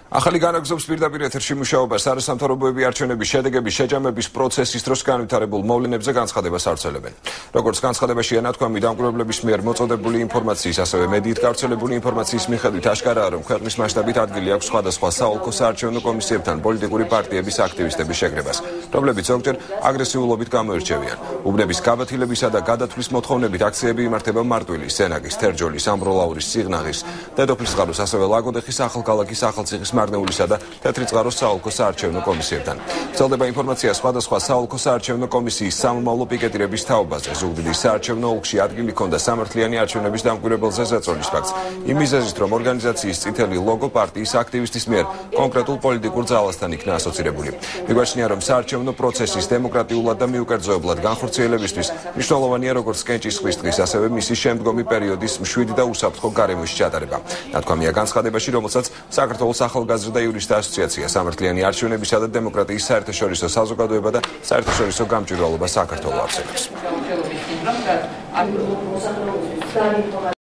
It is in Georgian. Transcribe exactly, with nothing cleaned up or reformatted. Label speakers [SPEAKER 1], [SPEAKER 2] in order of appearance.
[SPEAKER 1] ახალი განაგზობს პირდაპირ ეთერში მუშაობას არასამთავრობოები არჩევნების შედეგების შეჯამების პროცესის დროს განვითარებულ მოვლენებზე განცხადებას ავრცელებენ. Როგორც განცხადებაშია ნათქვამი, დამკვირვებლების მიერ მოწოდებული ინფორმაციის, ასევე მედიით გავრცელებული ინფორმაციის მიხედვით აშკარაა, რომ ქვეყნის მასშტაბით ადგილი აქვს სხვადასხვა საოლქო საარჩევნო კომისიებთან პოლიტიკური პარტიების აქტივისტების შეკრებას, რომლებიც ზოგჯერ აგრესიულობით გამოირჩევიან. უბნების გაბათილებისა და გადათვლის მოთხოვნებით აქციები იმართება მარტვილის, სენაკის, თერჯოლის, ამბროლაურის, სიღნაღის, დედოფლისწყაროს, ასევე ლაგოდეხის ახალქალაქის ახალციხის მარნეულისა და თეთრიწყაროს საოლქო საარჩევნო კომისიებთან. ვრცელდება ინფორმაცია სხვადასხვა საოლქო საარჩევნო კომისიის სამომავლო პიკეტირების თაობაზე. ზუგდიდის საარჩევნო ოლქში ადგილი ჰქონდა სამართლიანი არჩევნების დამკვირვებელზე ზეწოლის ფაქტს. იმ მიზეზით, რომ ორგანიზაციის წითელი ლოგო პარტიის აქტივისტის მიერ კონკრეტულ პოლიტიკურ ძალასთან იქნა ასოცირებული. მიგვაჩნია, რომ საარჩევნო პროცესის დემოკრატიულად და მიუკერძოებლად განხორციელებისთვის მნიშვნელოვანია როგორც კენჭის ხვის დღის, ასევე მისი შემდგომი პერიოდის მშვიდი და უსაფრთხო გარემოში ჩატარება. ნათქვამია განცხადებაში, რომელსაც საქართველოს ახალგაზრდა იურისტთა ასოციაცია, სამართლიანი არჩევნებისა და დემოკრატიის საერთაშორისო საზოგადოება და საერთაშორისო გამჭვირვალობა საქართველოს ახსენებს.